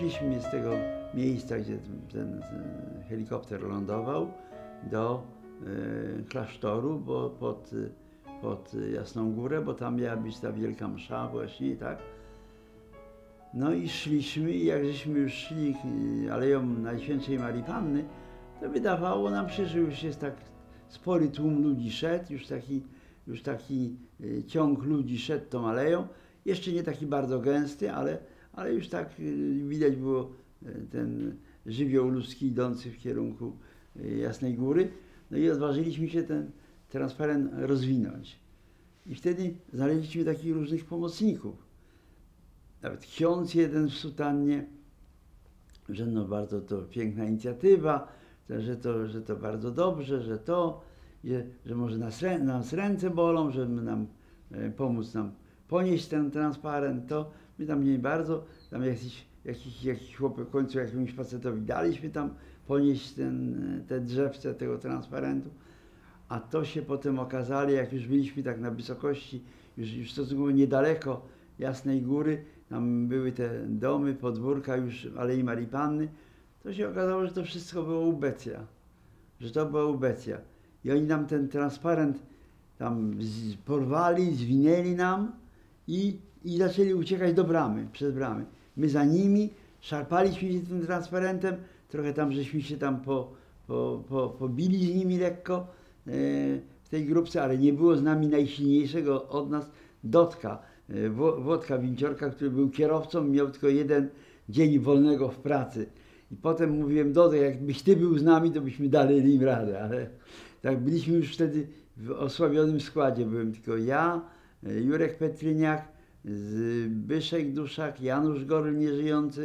szliśmy z tego miejsca, gdzie ten helikopter lądował, do klasztoru, bo pod Jasną Górę, bo tam miała być ta wielka msza właśnie, tak? No i szliśmy i jak żeśmy już szli Aleją Najświętszej Marii Panny, to wydawało nam się, że już jest tak spory tłum ludzi szedł, już taki ciąg ludzi szedł tą aleją. Jeszcze nie taki bardzo gęsty, ale już tak widać było ten żywioł ludzki idący w kierunku Jasnej Góry. No i odważyliśmy się ten transparent rozwinąć. I wtedy znaleźliśmy takich różnych pomocników. Nawet ksiądz jeden w sutannie, że no bardzo to piękna inicjatywa, że to bardzo dobrze, że może nas ręce bolą, żeby nam pomóc nam ponieść ten transparent, to my tam nie bardzo, tam jakiś chłopak w końcu jakiemuś facetowi daliśmy tam ponieść te drzewce tego transparentu, a to się potem okazali, jak już byliśmy tak na wysokości, już stosunkowo niedaleko Jasnej Góry, tam były te domy, podwórka już Alei Marii Panny, to się okazało, że to wszystko było ubecja, I oni nam ten transparent tam porwali, zwinęli nam i zaczęli uciekać do bramy, przez bramy. My za nimi szarpaliśmy się tym transparentem, trochę tam żeśmy się tam pobili z nimi lekko w tej grupce, ale nie było z nami najsilniejszego od nas Dotka, Włodka Winciorka, który był kierowcą, miał tylko jeden dzień wolnego w pracy. I potem mówiłem, Dodek, jakbyś ty był z nami, to byśmy dali im radę, ale tak byliśmy już wtedy w osłabionym składzie. Byłem tylko ja, Jurek Petryniak, Zbyszek Duszak, Janusz Goryl nieżyjący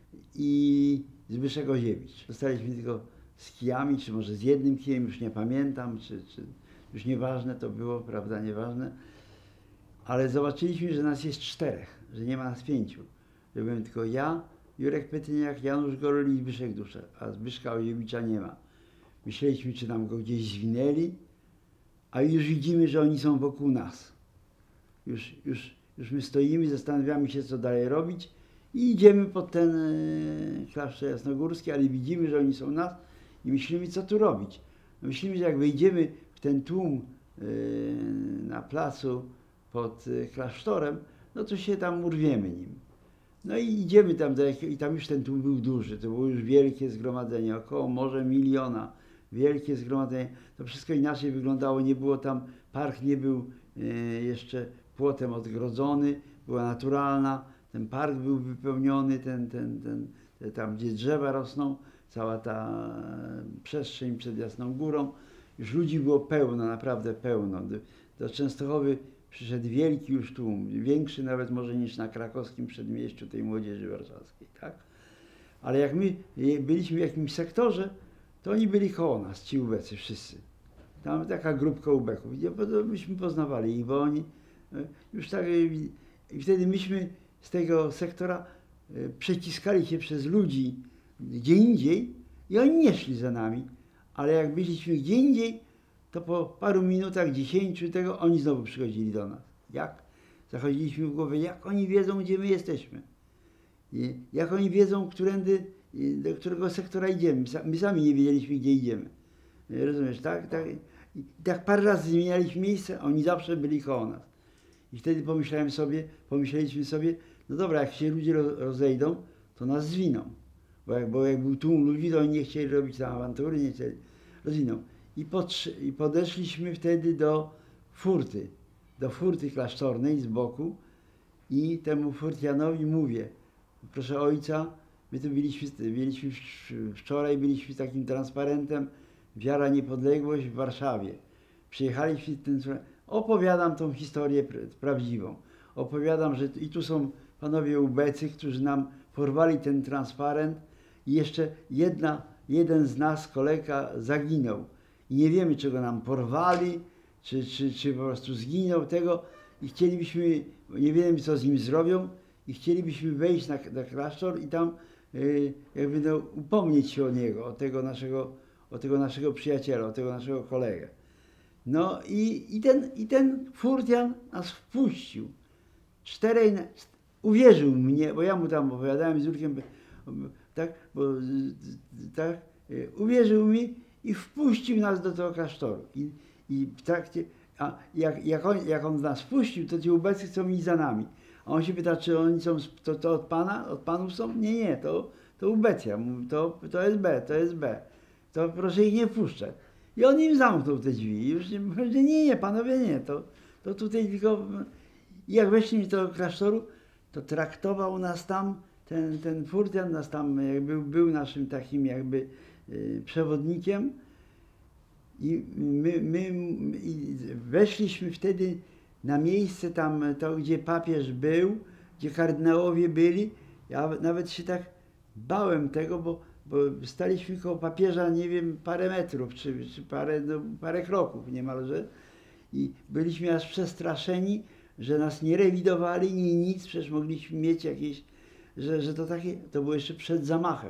i Zbyszek Oziewicz. Zostaliśmy tylko z kijami, czy może z jednym kijem, już nie pamiętam, czy już nieważne to było, prawda, nieważne. Ale zobaczyliśmy, że nas jest 4, że nie ma nas 5. Że byłem tylko ja, Jurek Petryniak, Janusz Goryl i Zbyszek Duszak, a Zbyszka Oziewicza nie ma. Myśleliśmy, czy nam go gdzieś zwinęli, a już widzimy, że oni są wokół nas. Już my stoimy, zastanawiamy się, co dalej robić i idziemy pod ten klasztor jasnogórski, ale widzimy, że oni są nas i myślimy, co tu robić. No myślimy, że jak wejdziemy w ten tłum na placu pod klasztorem, no to się tam urwiemy nim. No i idziemy tam i tam już ten tłum był duży, to było już wielkie zgromadzenie, około może 1 miliona, wielkie zgromadzenie. To wszystko inaczej wyglądało, nie było tam, park nie był jeszcze płotem odgrodzony, była naturalna, ten park był wypełniony, tam gdzie drzewa rosną, cała ta przestrzeń przed Jasną Górą, już ludzi było pełno, naprawdę pełno. Do Częstochowy przyszedł wielki już tłum, większy nawet może niż na krakowskim przedmieściu tej młodzieży warszawskiej, tak? Ale jak my byliśmy w jakimś sektorze, to oni byli koło nas, ci ubecy wszyscy. Tam taka grupka ubeków. Myśmy poznawali ich, bo oni już tak... I wtedy myśmy z tego sektora przeciskali się przez ludzi gdzie indziej i oni nie szli za nami. Ale jak byliśmy gdzie indziej, to po paru minutach, 10 tego, oni znowu przychodzili do nas. Jak? Zachodziliśmy w głowę, jak oni wiedzą, gdzie my jesteśmy. Jak oni wiedzą, do którego sektora idziemy. My sami nie wiedzieliśmy, gdzie idziemy. Rozumiesz, tak? I tak parę razy zmienialiśmy miejsce, a oni zawsze byli koło nas. I wtedy pomyśleliśmy sobie, no dobra, jak się ludzie rozejdą, to nas zwiną. Bo jak był tłum ludzi, to oni nie chcieli robić tam awantury, nie chcieli. Rozwiną. I podeszliśmy wtedy do furty klasztornej z boku i temu furtianowi mówię, proszę ojca, my tu byliśmy wczoraj, byliśmy z takim transparentem Wiara, Niepodległość w Warszawie. Przyjechaliśmy, opowiadam tą historię prawdziwą. Opowiadam, że i tu są panowie ubecy, którzy nam porwali ten transparent i jeszcze jeden z nas, kolega, zaginął. I nie wiemy, czego nam porwali, czy po prostu zginął tego i chcielibyśmy, nie wiemy, co z nim zrobią i chcielibyśmy wejść na klasztor i tam jakby no, upomnieć się o niego, o tego naszego przyjaciela, o tego naszego kolegę. No i ten furtian nas wpuścił. Uwierzył mnie, bo ja mu tam opowiadałem z Jurkiem, tak, bo tak, uwierzył mi i wpuścił nas do tego klasztoru. I w trakcie, a jak on nas wpuścił, to ci ubecy chcą iść za nami. A on się pyta, czy oni są, to od pana, od panów są? Nie, to ubecja, to jest B, to jest B. To proszę ich nie wpuszczać. I on im zamknął te drzwi. I już nie, panowie nie, to tutaj tylko... I jak weszliśmy do tego klasztoru, to traktował nas tam, ten furtian nas tam jakby był naszym takim jakby przewodnikiem. I my weszliśmy wtedy na miejsce tam, to gdzie papież był, gdzie kardynałowie byli. Ja nawet się tak bałem tego, bo staliśmy koło papieża, nie wiem, parę metrów, czy parę kroków niemalże. I byliśmy aż przestraszeni, że nas nie rewidowali, ni nic, przecież mogliśmy mieć jakieś, że to takie, to było jeszcze przed zamachem,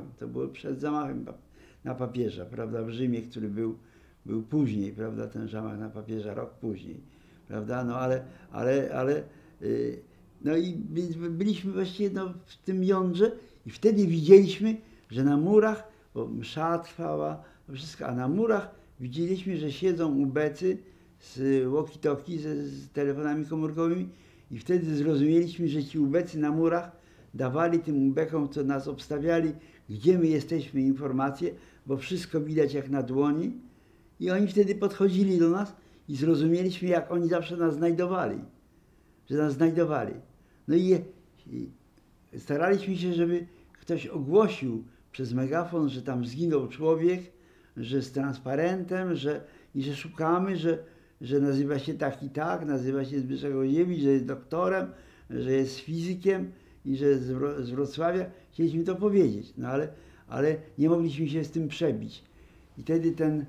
na papieża, prawda, w Rzymie, który był później, prawda, ten zamach na papieża, rok później, prawda, no ale no i byliśmy właściwie w tym jądrze i wtedy widzieliśmy, że na murach, bo msza trwała, wszystko, a na murach widzieliśmy, że siedzą ubecy z walkie-talkie, z telefonami komórkowymi i wtedy zrozumieliśmy, że ci ubecy na murach dawali tym ubekom, co nas obstawiali, gdzie my jesteśmy, informacje, bo wszystko widać jak na dłoni. I oni wtedy podchodzili do nas i zrozumieliśmy, jak oni zawsze nas znajdowali. Że nas znajdowali. No i staraliśmy się, żeby ktoś ogłosił przez megafon, że tam zginął człowiek, że z transparentem, że szukamy, że nazywa się tak i tak, nazywa się Zbyszek Oziewicz, że jest doktorem, że jest fizykiem i że jest z Wrocławia. Chcieliśmy to powiedzieć, no ale nie mogliśmy się z tym przebić. I wtedy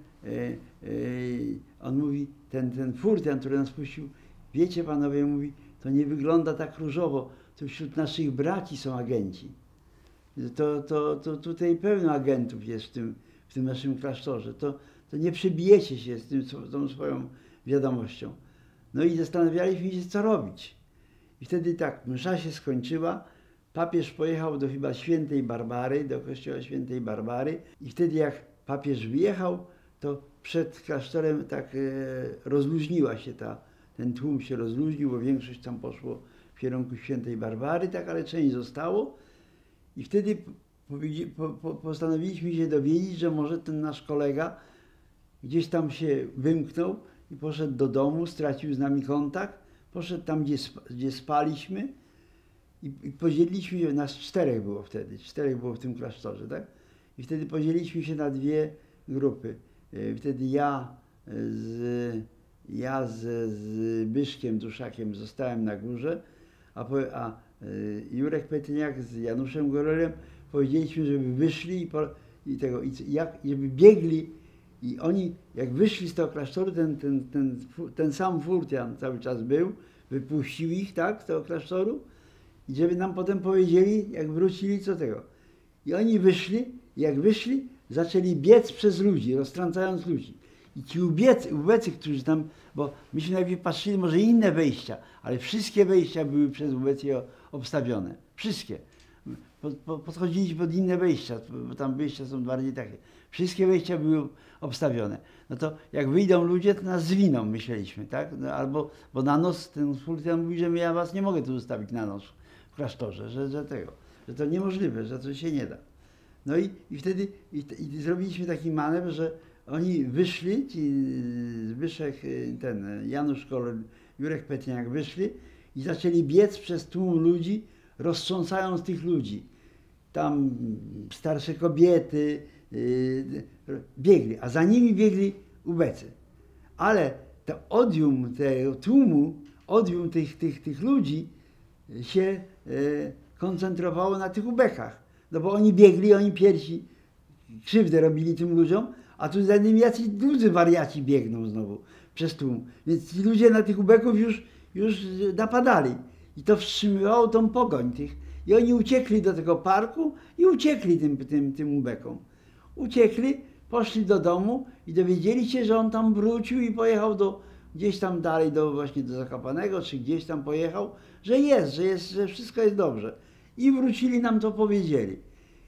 on mówi, ten furtian, który nas puścił, wiecie panowie, mówi, to nie wygląda tak różowo, to wśród naszych braci są agenci. To tutaj pełno agentów jest w tym naszym klasztorze. To nie przebijecie się z tą swoją wiadomością. No i zastanawialiśmy się, co robić. I wtedy tak, msza się skończyła, papież pojechał do chyba Świętej Barbary, do kościoła Świętej Barbary i wtedy jak papież wyjechał, to przed klasztorem tak rozluźniła się ten tłum się rozluźnił, bo większość tam poszło w kierunku Świętej Barbary, tak, ale część zostało. I wtedy postanowiliśmy się dowiedzieć, że może ten nasz kolega gdzieś tam się wymknął i poszedł do domu, stracił z nami kontakt, poszedł tam, gdzie spaliśmy i podzieliliśmy się, nas czterech było w tym klasztorze, tak? I wtedy podzieliliśmy się na dwie grupy. Wtedy ja z Byszkiem Duszakiem zostałem na górze, a Jurek Petyniak z Januszem Gorelem powiedzieliśmy, żeby wyszli i żeby biegli. I oni, jak wyszli z tego klasztoru, ten sam furtian cały czas był, wypuścił ich, tak, z tego klasztoru i żeby nam potem powiedzieli, jak wrócili, co tego. I oni wyszli, jak wyszli, zaczęli biec przez ludzi, roztrącając ludzi. I ci ubecy, którzy tam, bo myśmy najpierw patrzyli, może inne wejścia, ale wszystkie wejścia były przez ubecy obstawione. Wszystkie. Podchodziliśmy pod inne wejścia, bo tam wejścia są bardziej takie. Wszystkie wejścia były obstawione. No to jak wyjdą ludzie, to nas zwiną, myśleliśmy, tak? No, albo, bo na noc ten furtian mówi, że ja was nie mogę tu zostawić na noc w klasztorze, że to niemożliwe, że to się nie da. No i wtedy zrobiliśmy taki manewr, że oni wyszli, ci Zbyszek, Janusz Kolor, Jurek Petniak wyszli i zaczęli biec przez tłum ludzi, roztrząsając tych ludzi. Tam starsze kobiety biegli, a za nimi biegli ubecy. Ale to odium tego tłumu, odium tych ludzi się koncentrowało na tych ubekach. No bo oni biegli, oni pierwsi krzywdę robili tym ludziom, a tu za nimi jacyś drudzy wariaci biegną znowu przez tłum. Więc ci ludzie na tych ubeków już napadali. I to wstrzymywało tą pogoń tych. I oni uciekli do tego parku i uciekli tym ubekom. Uciekli, poszli do domu i dowiedzieli się, że on tam wrócił i pojechał gdzieś tam dalej, właśnie do Zakopanego, czy gdzieś tam pojechał, że wszystko jest dobrze. I wrócili, nam to powiedzieli.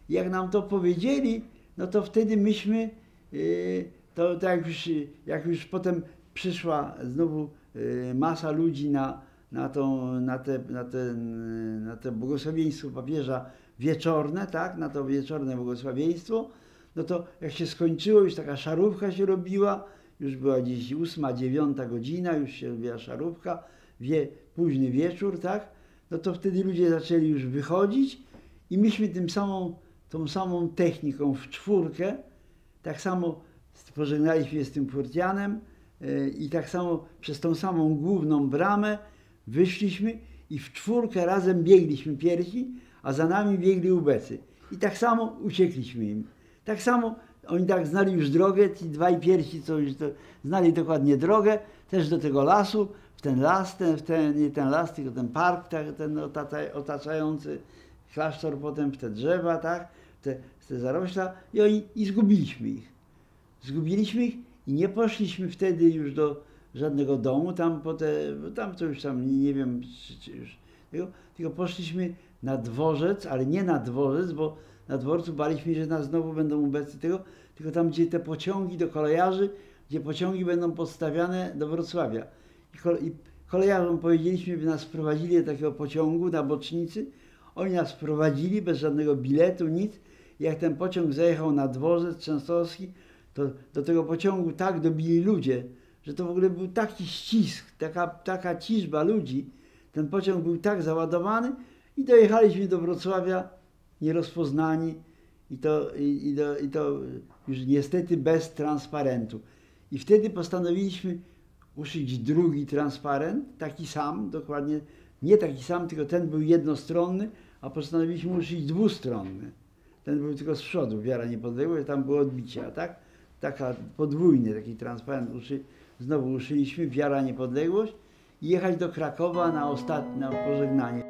Jak nam to powiedzieli, no to wtedy myśmy, to tak jak już potem przyszła znowu masa ludzi na te błogosławieństwo papieża wieczorne, tak, na to wieczorne błogosławieństwo, no to jak się skończyło, już taka szarówka się robiła, już była gdzieś 8, 9 godzina, już się robiła szarówka, późny wieczór, tak, no to wtedy ludzie zaczęli już wychodzić i myśmy tą samą techniką w czwórkę, tak samo pożegnaliśmy się z tym forteanem i tak samo przez tą samą główną bramę wyszliśmy i w czwórkę razem biegliśmy pierwsi, a za nami biegli ubecy. I tak samo uciekliśmy im. Tak samo oni tak znali już drogę, ci dwaj pierwsi, co już znali dokładnie drogę, też do tego lasu, w ten las, nie ten las, tylko ten park, ten otaczający klasztor, potem w te drzewa, tak, w te zarośla i zgubiliśmy ich. Zgubiliśmy ich i nie poszliśmy wtedy już do żadnego domu, tam to już tam nie wiem, czy już, tylko poszliśmy na dworzec, ale nie na dworzec, bo na dworcu baliśmy się, że nas znowu będą ubecy tego, tylko tam, gdzie te pociągi do kolejarzy, gdzie pociągi będą podstawiane do Wrocławia. I kolejarzom powiedzieliśmy, by nas wprowadzili do takiego pociągu na bocznicy. Oni nas wprowadzili bez żadnego biletu, nic. I jak ten pociąg zajechał na dworzec częstochowski, to do tego pociągu tak dobili ludzie, że to w ogóle był taki ścisk, taka ciżba ludzi. Ten pociąg był tak załadowany i dojechaliśmy do Wrocławia nierozpoznani i to już niestety bez transparentu. I wtedy postanowiliśmy uszyć drugi transparent, taki sam, dokładnie, nie taki sam, tylko ten był jednostronny, a postanowiliśmy uszyć dwustronny. Ten był tylko z przodu, Wiara Niepodległość, tam było odbicie, a tak? Taka podwójny taki transparent znowu uszyliśmy, Wiara Niepodległość i jechać do Krakowa na pożegnanie.